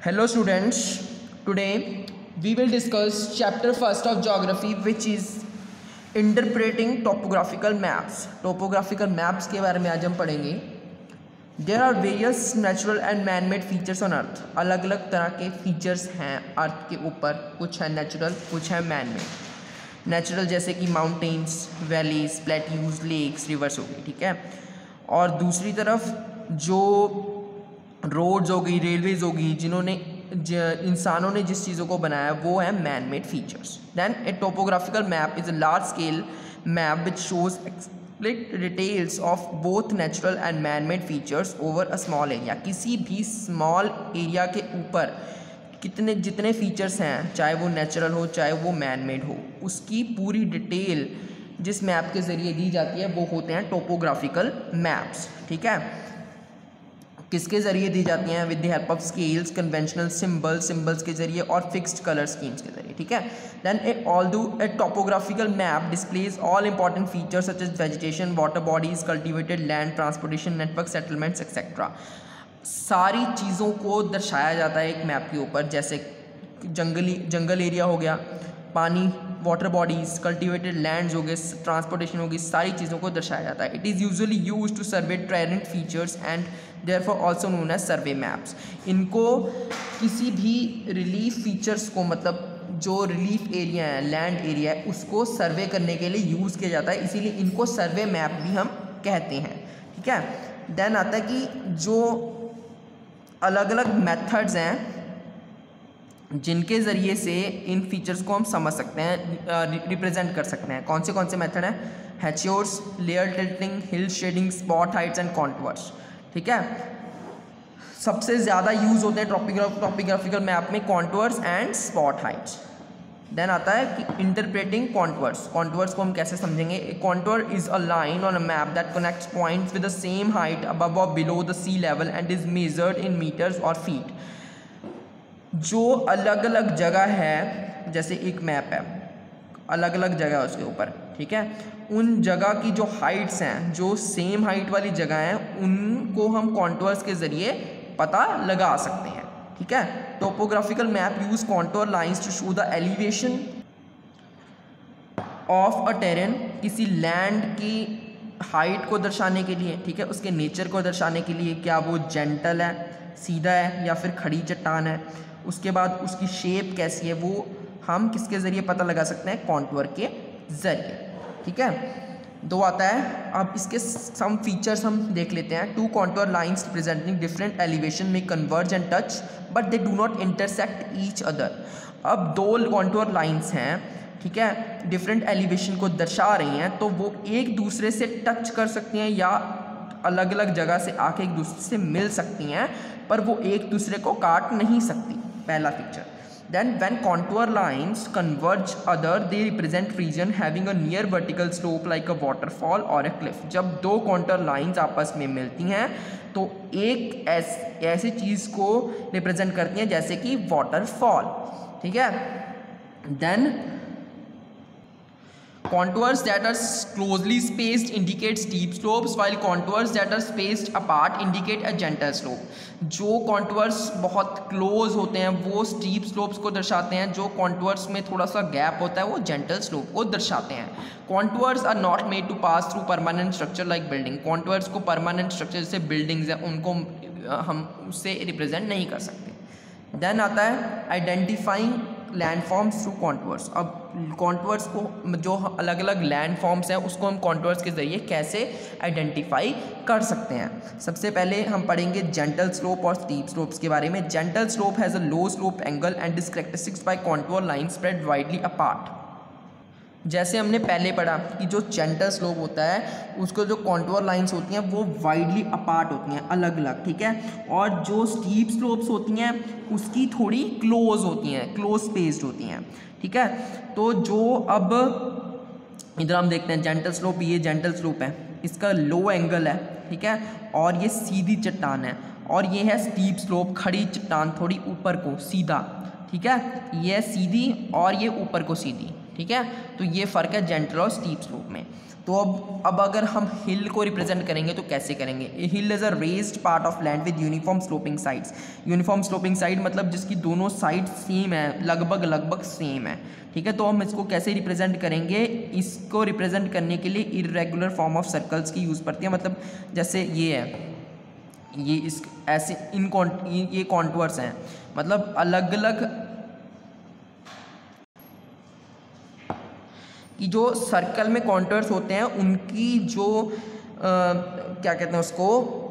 Hello students, today we will discuss chapter first of geography which is interpreting topographical maps. Topographical maps के बारे में आज हम पढ़ेंगे. There are various natural and man-made features on earth. अलग अलग तरह के features हैं अर्थ के ऊपर, कुछ है natural, कुछ है man-made. Natural जैसे कि mountains, valleys, plateaus, lakes, rivers हो गई, ठीक है. और दूसरी तरफ जो रोड्स हो गई, रेलवेज हो गई, जिन्होंने इंसानों ने जिस चीज़ों को बनाया वो है man made features. Then a topographical map is a large scale map which shows explicit details of both natural and man made features over a small area. किसी भी स्मॉल एरिया के ऊपर जितने फीचर्स हैं, चाहे वो नेचुरल हो चाहे वो मैन मेड हो, उसकी पूरी डिटेल जिस मैप के ज़रिए दी जाती है वो होते हैं टोपोग्राफिकल मैप्स. ठीक है, किसके ज़रिए दी जाती हैं? With the help of scales, conventional symbols के ज़रिए और फिक्स्ड कलर स्कीम्स के ज़रिए. ठीक है. Then although a topographical map displays all important features such as vegetation, water bodies, cultivated land, transportation network, settlements etcetera. सारी चीज़ों को दर्शाया जाता है एक मैप के ऊपर, जैसे जंगल एरिया हो गया, पानी, वाटर बॉडीज, कल्टिवेटेड लैंड्स हो गए, ट्रांसपोर्टेशन होगी, सारी चीज़ों को दर्शाया जाता है. It is usually used to survey trend features and therefore also known as survey maps. इनको किसी भी रिलीफ फीचर्स को, मतलब जो रिलीफ एरिया है, लैंड एरिया है, उसको सर्वे करने के लिए यूज़ किया जाता है, इसीलिए इनको सर्वे मैप भी हम कहते हैं. ठीक है. देन आता है कि जो अलग अलग मेथड्स हैं जिनके ज़रिए से इन फीचर्स को हम समझ सकते हैं, रिप्रेजेंट कर सकते हैं. कौन से मेथड हैं? Hachures, layer tilting, hill shading, spot heights and contours. ठीक है. सबसे ज़्यादा यूज़ होते हैं टॉपोग्राफिकल मैप में contours and spot heights. Then आता है कि इंटरप्रेटिंग कॉन्टूर्स. कॉन्टूर्स को हम कैसे समझेंगे? A contour is a line on a map that connects points with the same height above और below the sea level and is measured in metres और feet. जो अलग अलग जगह है, जैसे एक मैप है, अलग अलग जगह है उसके ऊपर, ठीक है, उन जगह की जो हाइट्स हैं, जो सेम हाइट वाली जगह हैं, उनको हम कॉन्टूर्स के ज़रिए पता लगा सकते हैं. ठीक है. Topographical map use contour lines to show the elevation of a terrain, किसी लैंड की हाइट को दर्शाने के लिए. ठीक है. उसके नेचर को दर्शाने के लिए, क्या वो जेंटल है, सीधा है, या फिर खड़ी चट्टान है. उसके बाद उसकी शेप कैसी है, वो हम किसके ज़रिए पता लगा सकते हैं? कॉन्टूर के ज़रिए. ठीक है. दो आता है. अब इसके सम फीचर्स हम देख लेते हैं. Two contour lines representing different elevation may converge and touch but they do not intersect each other. अब दो कॉन्टूर लाइंस हैं, ठीक है, डिफरेंट एलिवेशन को दर्शा रही हैं, तो वो एक दूसरे से टच कर सकती हैं या अलग अलग जगह से आके एक दूसरे से मिल सकती हैं, पर वो एक दूसरे को काट नहीं सकती. पहला feature. Then when contour lines converge other, they represent region having a near vertical slope like a waterfall or a cliff. जब दो contour lines आपस में मिलती हैं तो एक ऐसी चीज़ को रिप्रेजेंट करती हैं जैसे कि waterfall. ठीक है. Then contours that are closely spaced indicate steep slopes while contours that are spaced apart indicate a gentle slope. जो contours बहुत close होते हैं वो steep slopes को दर्शाते हैं, जो contours में थोड़ा सा gap होता है वो gentle slope को दर्शाते हैं. Contours are not made to pass through permanent structure like building. Contours को permanent structure जैसे buildings हैं उनको हम उससे represent नहीं कर सकते. Then आता है identifying लैंडफॉर्म्स थ्रू कॉन्टूर्स. अब कॉन्टूर्स को, जो अलग अलग लैंडफॉर्म्स हैं, उसको हम कॉन्टूर्स के ज़रिए कैसे आइडेंटिफाई कर सकते हैं? सबसे पहले हम पढ़ेंगे जेंटल स्लोप और स्टीप स्लोप्स के बारे में. Gentle slope has a low slope angle and is characteristics by contour line spread widely apart. जैसे हमने पहले पढ़ा कि जो जेंटल स्लोप होता है उसको जो कॉन्टूर लाइंस होती हैं वो वाइडली अपार्ट होती हैं, अलग अलग. ठीक है. और जो स्टीप स्लोप्स होती हैं उसकी थोड़ी क्लोज होती हैं, क्लोज स्पेस्ड होती हैं. ठीक है. तो जो अब इधर हम देखते हैं जेंटल स्लोप, ये जेंटल स्लोप है, इसका लो एंगल है. ठीक है. और ये सीधी चट्टान है. और ये है स्टीप स्लोप, खड़ी चट्टान, थोड़ी ऊपर को सीधा. ठीक है. ये सीधी और ये ऊपर को सीधी. ठीक है। तो ये फ़र्क है जेंटल और स्टीप स्लोप में। तो अब अगर हम हिल को रिप्रेजेंट करेंगे तो कैसे करेंगे? Hill is a raised part of land with uniform sloping sides. Uniform sloping side मतलब जिसकी दोनों साइड सेम है, लगभग सेम है, ठीक है। तो हम इसको कैसे रिप्रेजेंट करेंगे? इसको रिप्रेजेंट करने के लिए इर्रेगुलर फॉर्म ऑफ सर्कल्स की यूज़ पड़ती है। मतलब जैसे ये है, ये इस ऐसे ये कॉन्टूर्स हैं, मतलब अलग अलग कि जो सर्कल में कॉन्टूर्स होते हैं उनकी जो क्या कहते हैं उसको,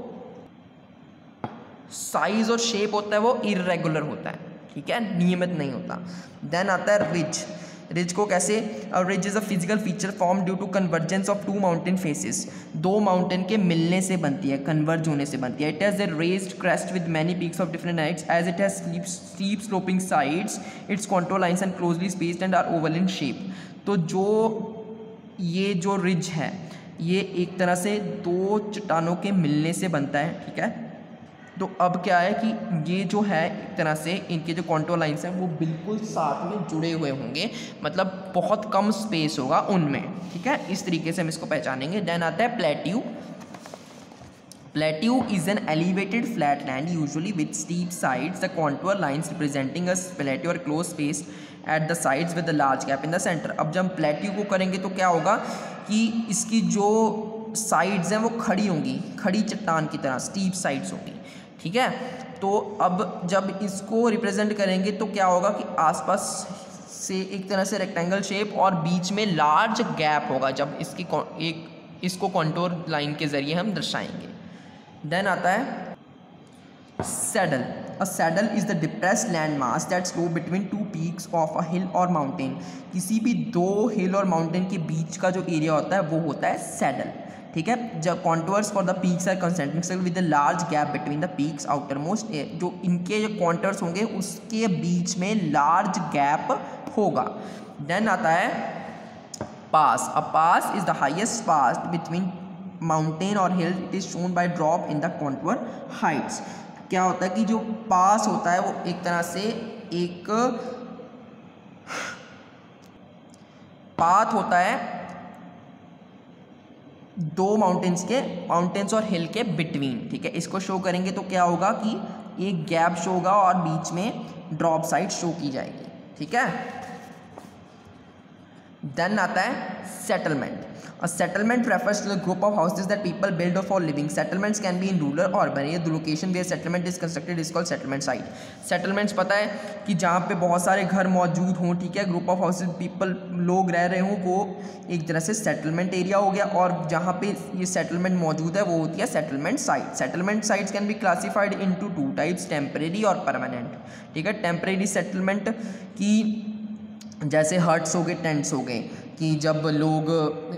साइज और शेप होता है वो इर्रेगुलर होता है, ठीक है, नियमित नहीं होता। देन आता है रिज। रिज को कैसे? Ridge is a physical feature form due to convergence of 2 mountain faces. 2 mountain के मिलने से बनती है, कन्वर्ज होने से बनती है। It has a raised crest with many peaks of different heights as it has steep sloping sides. Its contour lines and closely spaced and are oval in shape. तो ये जो रिज है ये एक तरह से 2 चट्टानों के मिलने से बनता है, ठीक है। तो अब क्या है कि ये जो है एक तरह से इनके जो कॉन्टूर लाइन्स हैं वो बिल्कुल साथ में जुड़े हुए होंगे, मतलब बहुत कम स्पेस होगा उनमें, ठीक है। इस तरीके से हम इसको पहचानेंगे। देन आता है plateau. Plateau is an elevated flat land usually with steep sides. The contour lines representing a plateau are close space at the sides with the large gap in the centre. अब जब हम plateau को करेंगे तो क्या होगा कि इसकी जो साइड्स हैं वो खड़ी होंगी, खड़ी चट्टान की तरह स्टीप साइड्स होंगी, ठीक है। तो अब जब इसको रिप्रेजेंट करेंगे तो क्या होगा कि आसपास से एक तरह से रेक्टेंगल शेप और बीच में लार्ज गैप होगा जब इसको कॉन्टूर लाइन के ज़रिए हम दर्शाएंगे। देन आता है saddle. A saddle is the depressed land mass that slope between 2 peaks of a hill और माउंटेन। किसी भी 2 हिल और माउंटेन के बीच का जो एरिया होता है वो होता है सैडल, ठीक है। जब contours for the peaks are concentric with the large gap between the peaks outermost. जो इनके जो कॉन्टूर्स होंगे उसके बीच में लार्ज गैप होगा। देन आता है pass. A pass is the highest pass between mountain और hill. It is shown by drop in the contour heights. क्या होता है कि जो पास होता है वो एक तरह से एक पाथ होता है 2 माउंटेन्स और हिल के बिटवीन, ठीक है। इसको शो करेंगे तो क्या होगा कि एक गैप शो होगा और बीच में ड्रॉप साइड शो की जाएगी, ठीक है। देन आता है settlement. A settlement refers to the group of houses that people build for living. Settlements can be in rural or urban area. The location where settlement is constructed is called settlement site. Settlements पता है कि जहाँ पे बहुत सारे घर मौजूद हों, ठीक है, ग्रुप ऑफ हाउसेज पीपल लोग रह रहे हों, वो एक तरह से सेटलमेंट एरिया हो गया। और जहाँ पे ये सेटलमेंट मौजूद है वो होती है settlement site. Settlement sites can be classified into 2 types, temporary और परमानेंट, ठीक है। टेम्परेरी सेटलमेंट की जैसे हट्स हो गए, टेंट्स हो गए, कि जब लोग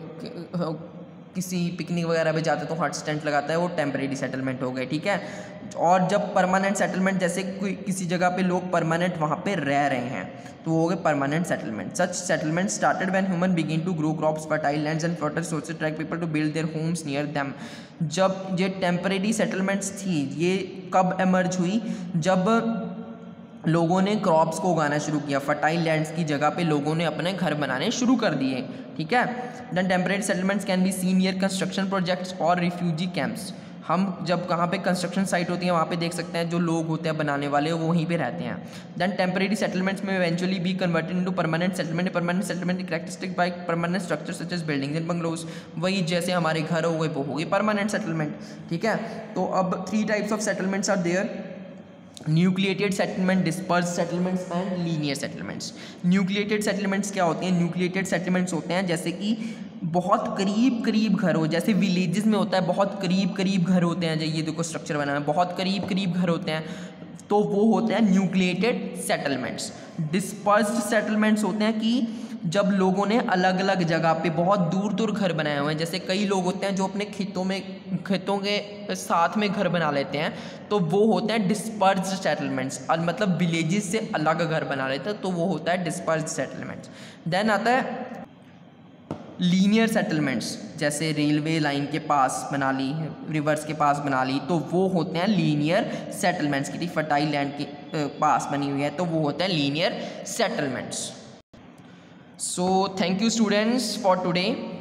किसी पिकनिक वगैरह पे जाते तो हट्स टेंट लगाता है, वो टेम्परेरी सेटलमेंट हो गए, ठीक है। और जब परमानेंट सेटलमेंट, जैसे कोई किसी जगह पे लोग परमानेंट वहाँ पे रह रहे हैं, तो वो हो गए permanent settlement. Such settlement started when human begin to grow crops, fertile lands and fertile sources attract people to build their homes near them. जब ये टेम्परेरी सेटलमेंट्स थी, ये कब एमर्ज हुई? जब लोगों ने क्रॉप्स को उगाना शुरू किया, फर्टाइल लैंड्स की जगह पे लोगों ने अपने घर बनाने शुरू कर दिए, ठीक है। Then temporary settlements can be seen near construction projects और रिफ्यूजी कैंप्स। हम जब कहाँ पे कंस्ट्रक्शन साइट होती है वहाँ पे देख सकते हैं जो लोग होते हैं बनाने वाले वो वहीं पे रहते हैं। Then temporary settlements may eventually be converted into permanent settlement. Permanent settlement characteristic by permanent structure such as buildings and bungalows. वही जैसे हमारे घर हो गए वो होगी परमानेंट सेटलमेंट, ठीक है। तो अब 3 types of settlements are there: nucleated settlement, disperse settlements and linear settlements. Nucleated settlements क्या होते हैं? न्यूक्लिएटेड सेटलमेंट्स होते हैं जैसे कि बहुत करीब करीब घर हो, जैसे विलेजेस में होता है बहुत करीब करीब घर होते हैं, ये देखो स्ट्रक्चर बना है, बहुत करीब करीब घर होते हैं, तो वो होते हैं न्यूक्लिएटेड सेटलमेंट्स। डिस्पर्स्ड सेटलमेंट्स होते हैं कि जब लोगों ने अलग अलग जगह पे बहुत दूर दूर घर बनाए हुए हैं, जैसे कई लोग होते हैं जो अपने खेतों के साथ में घर बना लेते हैं, तो वो होते हैं डिस्पर्स्ड सेटलमेंट्स। मतलब विलेजेस से अलग घर बना लेते हैं, तो वो होता है डिस्पर्स्ड सेटलमेंट्स। देन आता है लीनियर सेटलमेंट्स, जैसे रेलवे लाइन के पास बना ली, रिवर्स के पास बना ली, तो वो होते हैं लीनियर सेटलमेंट्स। की फर्टाइल लैंड के पास बनी हुई है तो वो होते हैं linear settlements. So thank you students for today.